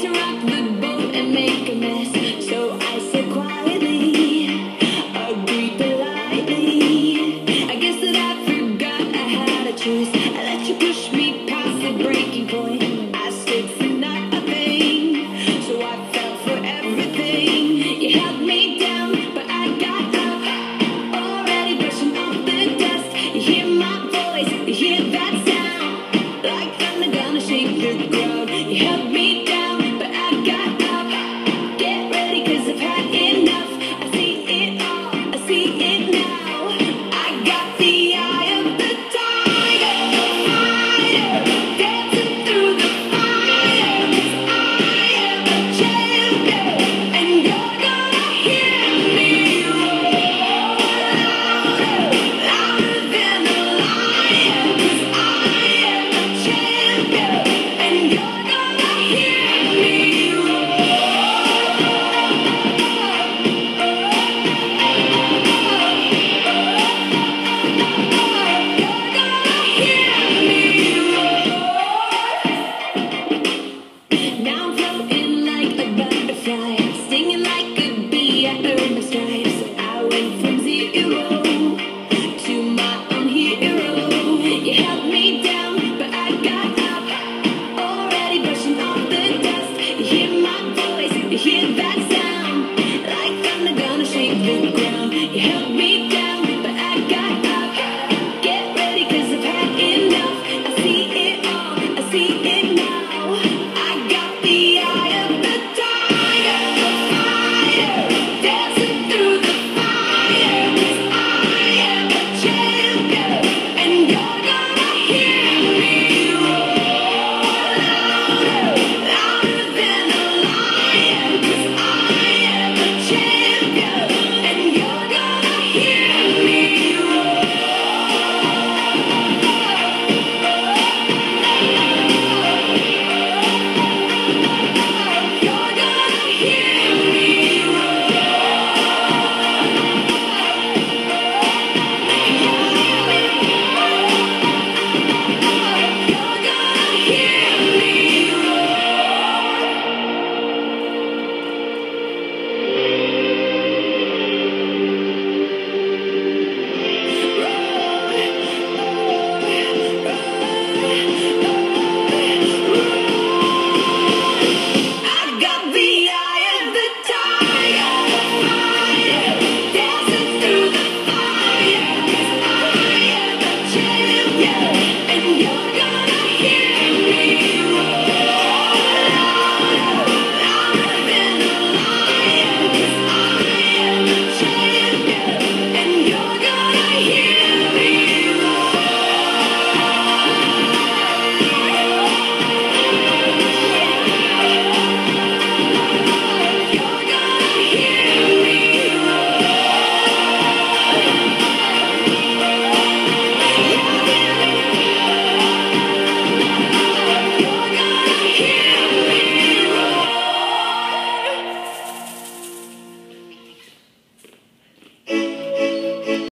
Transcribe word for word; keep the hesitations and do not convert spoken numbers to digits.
rock the boat and make a mess. So I said quietly, agreed politely. I guess that I forgot I had a choice. I let you push me past the breaking point. I stood for nothing, so I fell for everything. You held me down, but I got up, already brushing off the dust. You hear my voice, you hear that sound, like thunder gonna shake the ground. You held me down, but I got up. Get ready, cause I've had enough. I see it all, I see it now. I got the eye of the tiger, fighter, dancing through the fire. Cause I am a champion, and you're gonna hear me roar louder, louder than a lion. Cause I am a champion, and you're gonna hear me roar. Now I'm floating like a